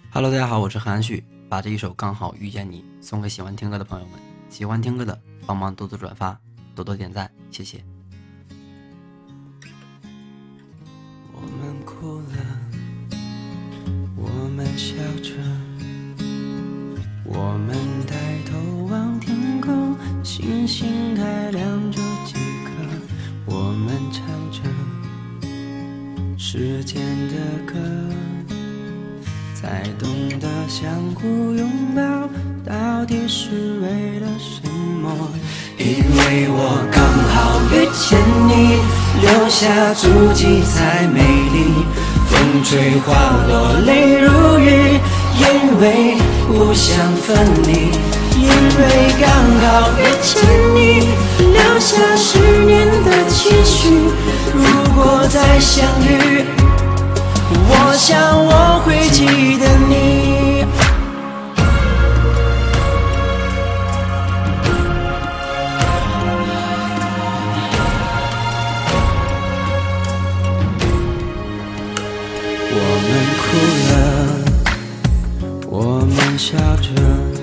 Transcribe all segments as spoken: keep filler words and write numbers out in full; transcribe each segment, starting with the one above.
Hello， 大家好，我是何安旭，把这一首《刚好遇见你》送给喜欢听歌的朋友们。喜欢听歌的，帮忙多多转发，多多点赞，谢谢。 我们哭了，我们笑着，我们抬头望天空，星星还亮着几颗，我们唱着时间的歌，才懂得相互拥抱到底是为了什么。因为我刚好遇见你，留下足迹才美丽，风吹花落泪如雨，因为不想分离，因为刚好遇见你，留下十年的期许，如果再相遇，我想我会记得你。我们哭了，我们笑着，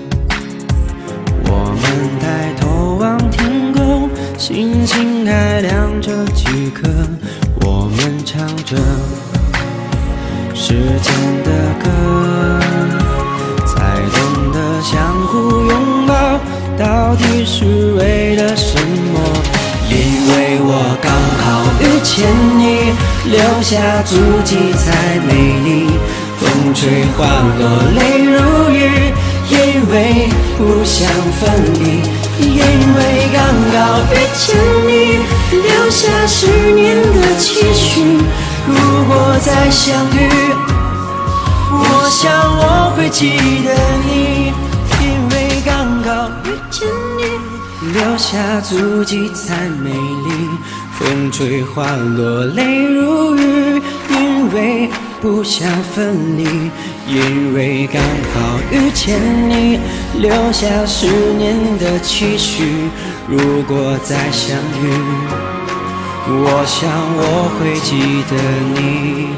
我们抬头望天空，星星还亮着几颗，我们唱着时间的歌，才懂得相互拥抱到底是为了什么。因为我刚好遇见你，留下足迹才美丽，风吹花落泪如雨，因为不想分离，因为刚好遇见你，留下十年的期许，如果再相遇，我想我会记得你。因为刚好遇见你，留下足迹才美丽，风吹花落泪如雨，因为不想分离，因为刚好遇见你，留下十年的期许，如果再相遇，我想我会记得你。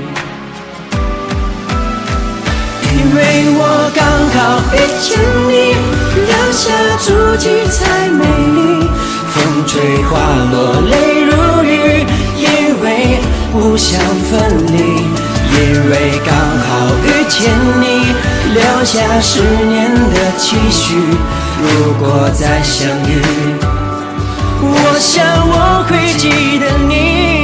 因为我刚好遇见你，留下足迹才美丽，风吹花落泪如雨，因为不想分离，因为刚好遇见你，留下十年的期许，如果再相遇，我想我会记得你。